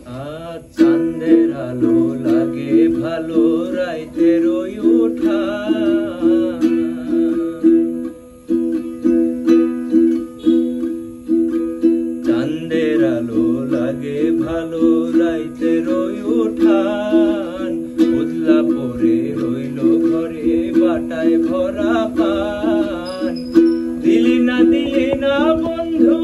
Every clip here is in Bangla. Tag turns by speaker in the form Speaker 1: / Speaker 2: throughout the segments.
Speaker 1: চাঁদের আলো লাগে ভালো রাইতের ওই উঠা, চাঁদের আলো লাগে ভালো রাইতের ওই উঠান, উজলা পরে রইল ঘরে বাটায় ভরা পান, দিলি না বন্ধু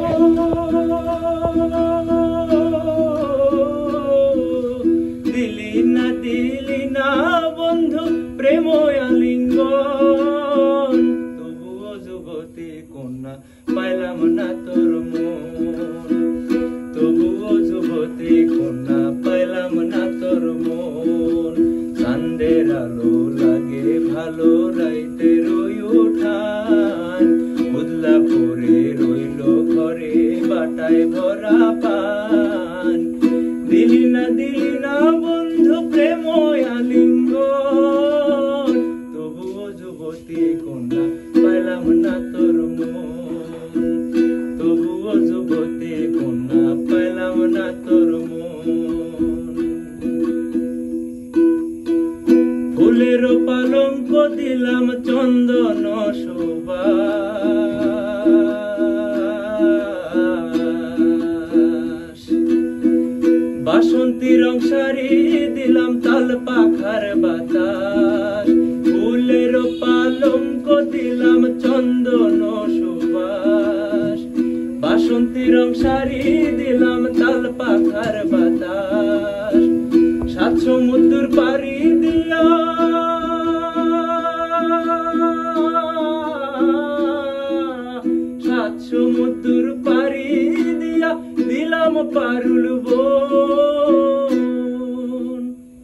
Speaker 1: দিলি না বন্ধু প্রেম আলিঙ্গন, তবুও যুবতী কন্যা পাইলাম না তোর মন, তবুও যুবতী কন্যা পাইলাম না তোর মন, চাঁদের আলো লাগে ভালো রাইতের ওই উঠান, উজলা পরে রইল ঘরে বাটায় ভরা পান, দিলি না বন্ধু প্রেম আলিঙ্গন, তবুও যুবতী কন্যা পাইলাম না তোর মন, তবুও যুবতী কন্যা পাইলাম না তোর মন। ফুলের পালঙ্ক দিলাম চন্দন সুবাস, বাসন্তী রং শাড়ি দিলাম তাল পাখার বাতাস, ফুলের পালঙ্ক দিলাম চন্দন সুবাস, বাসন্তী রং শাড়ি দিলাম তাল পাখার বাতাস, সাত সমুদ্র পাড়ি দিয়া সাত সমুদ্র পাড়ি দিয়া দিলাম পারুল বন,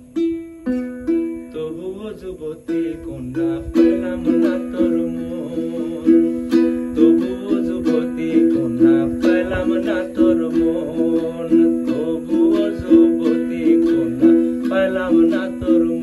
Speaker 1: তবুও যুবতী কন্যা পাইলাম না তোর মন, তবুও যুবতী কন্যা পাইলাম না তোর মন, তবুও যুবতী কন্যা পাইলাম না তোর মন।